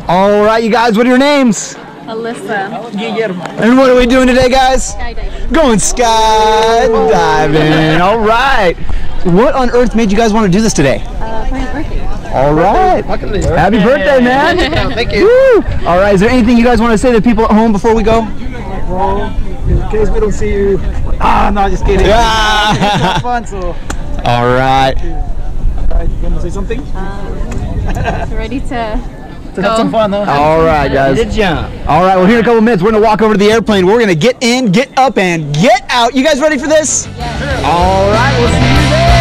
All right, you guys, what are your names? Alyssa. And what are we doing today, guys? Skydiving. Going skydiving. All right. What on earth made you guys want to do this today? My birthday. All right. Happy birthday, man. Thank you. Woo. All right. Is there anything you guys want to say to people at home before we go? Well, in case we don't see you. No, just kidding. Yeah. It's fun, so. All right. You want to say something? Ready to Have some fun, though. All right, guys. Good job. All right. Well, here in a couple minutes, we're going to walk over to the airplane. We're going to get in, get up, and get out. You guys ready for this? Yeah. All right. We'll see you there.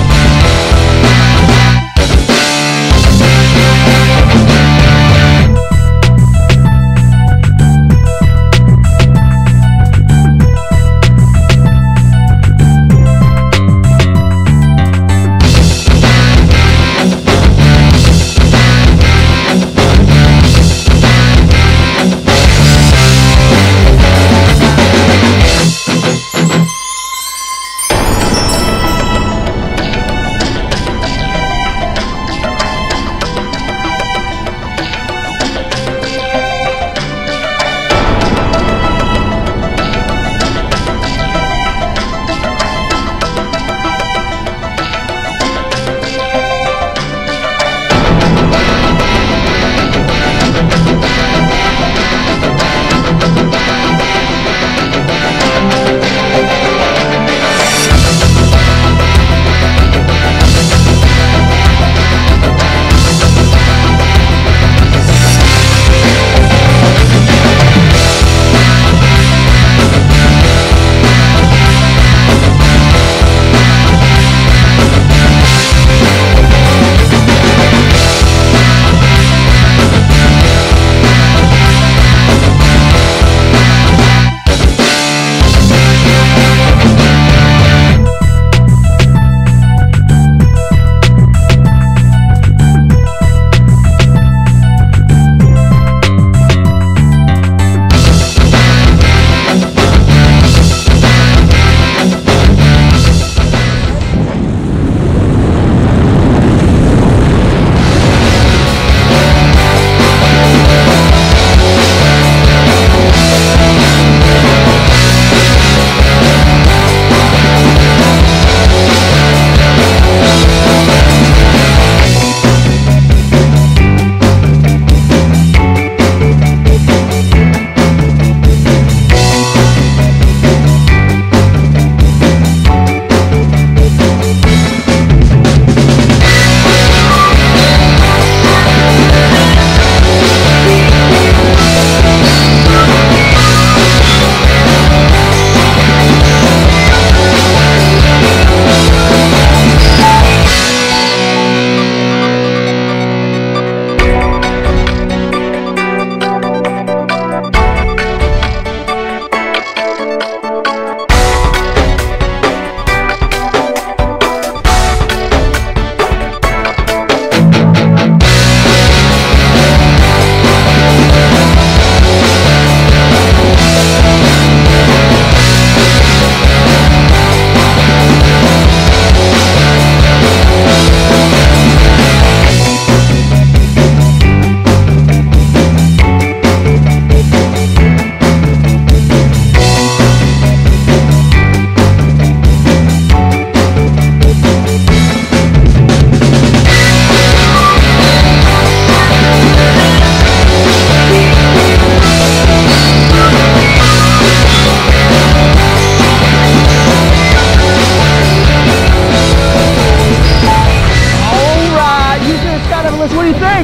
What do you think?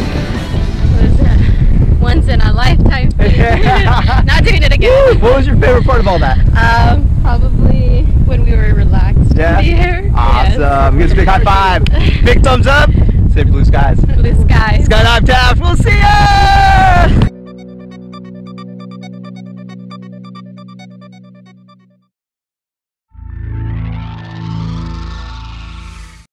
It was a once in a lifetime thing. Not doing it again. What was your favorite part of all that? Probably when we were relaxed in the air. Awesome. Yes. Give us a big high five. Big thumbs up. Say blue skies. Blue skies. Skydive Taft. We'll see ya!